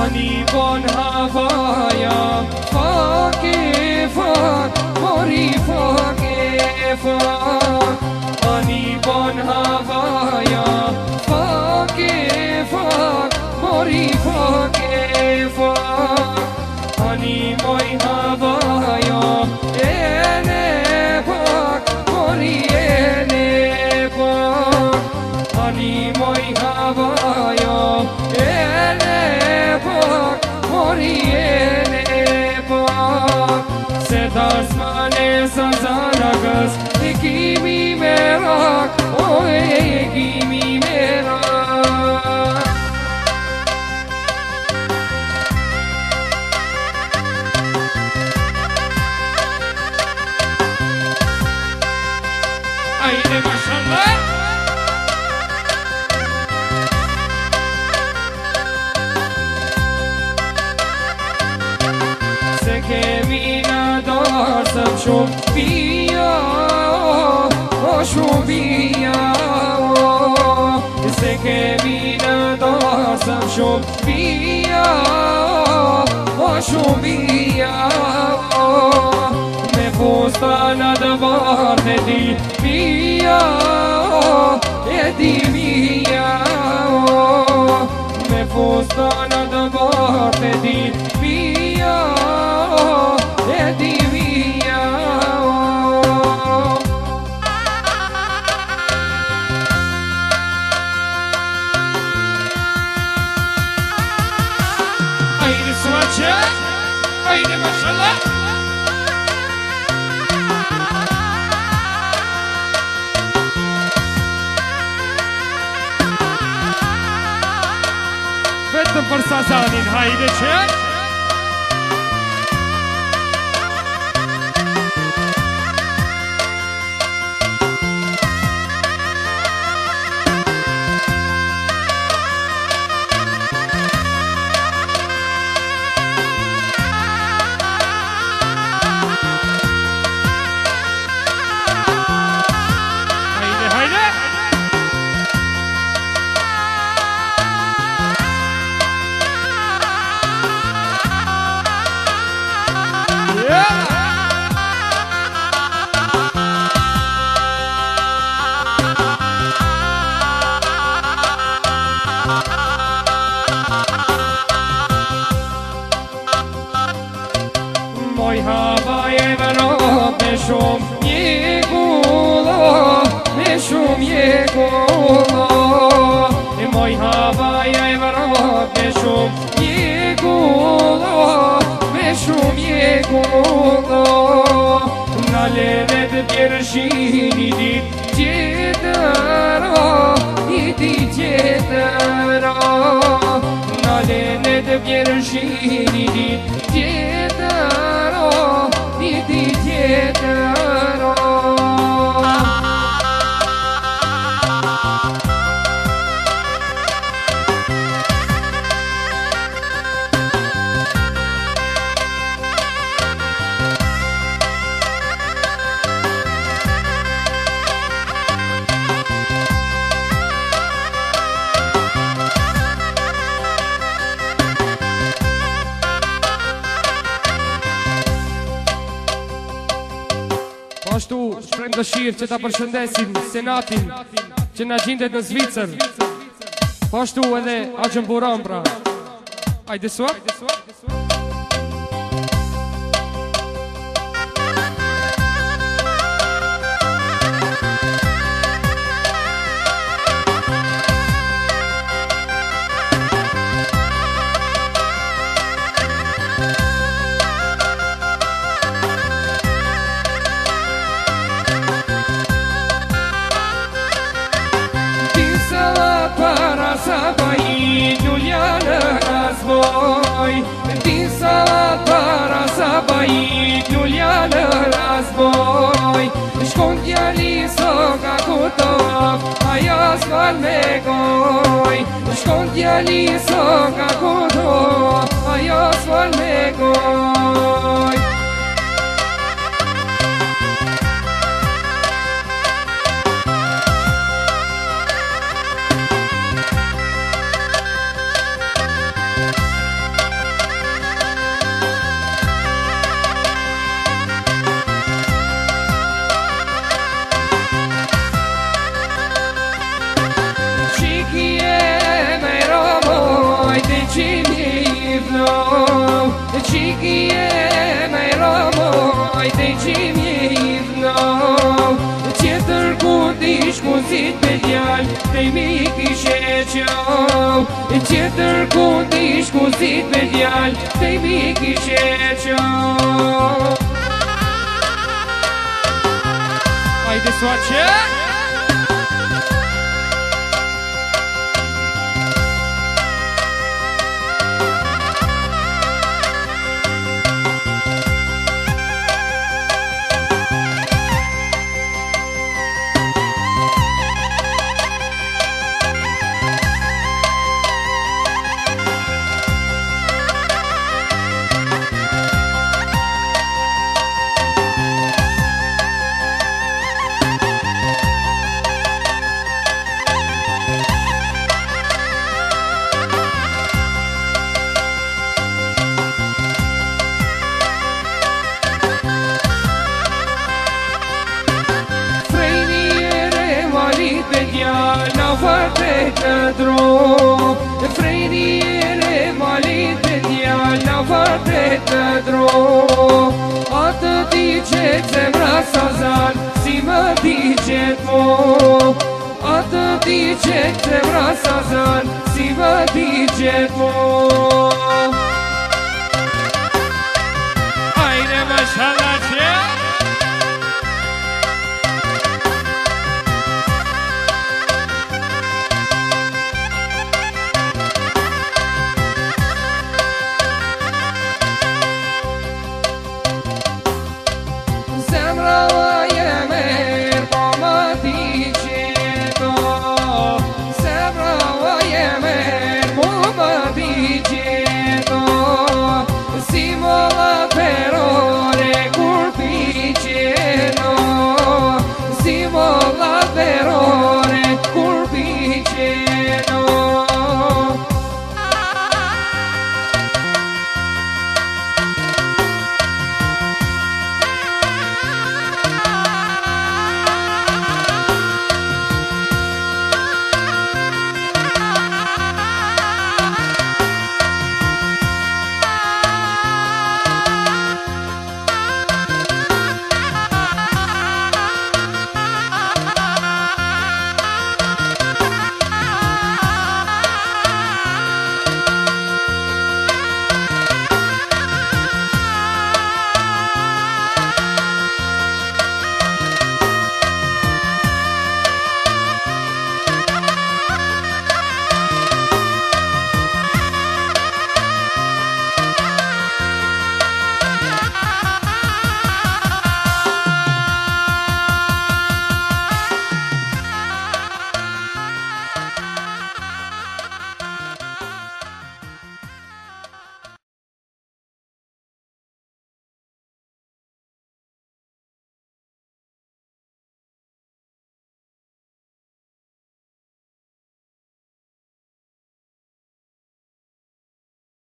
Ani bon havaja, fake fak, mori fake fak. Ani bon havaja, fake fak, mori fake fak. Ani moj havaja, ene fak, mori ene fak. Ani moj havaja, ene fak, mori ene fak. Se tasmane sa zanagës, e kimi merak, o e kimi merak. Haydi maşallah. Se kemi në dorsëm shumë pia, o shumë pia. Se kemi në dorsëm shumë pia, o shumë pia. Me fustan atë barë e ti pia, e ti mia. Me fustan atë barë e ti pia, e ti mia. Haydi suatçı, haydi maşallah. Vetëm për Sazanin, hajde që moj hava je vërop me shumë mjekulla, me shumë mjekulla. Moj hava je vërop me shumë mjekulla, me shumë mjekulla. Nga ledet bjerëshin i dit tjetëra, i dit tjetëra. Nga ledet bjerëshin i dit tjetëra, i dit tjetëra. Ashtu shprem dëshirë që ta përshëndesim senatin që na gjendet në Zvicër. Po ashtu edhe Axhën Buran pra. Hajde suat. Sabahit Juliana razboj, ti salat para sabahit Juliana razboj. Shkon djali soka kutov, ajo s'fal me goj. Shkon djali soka kutov, ajo s'fal me goj. no Cichie mai romo ai te cimie no Ce târgu dici cu zid pe deal te michi șeciau Ce târgu dici cu zid pe deal te michi șeciau Haide soace! Dro Freiniere malite dia la varte dro Atât dice țemra sazan si mă dice mo Atât dice țemra sazan si mă dice mo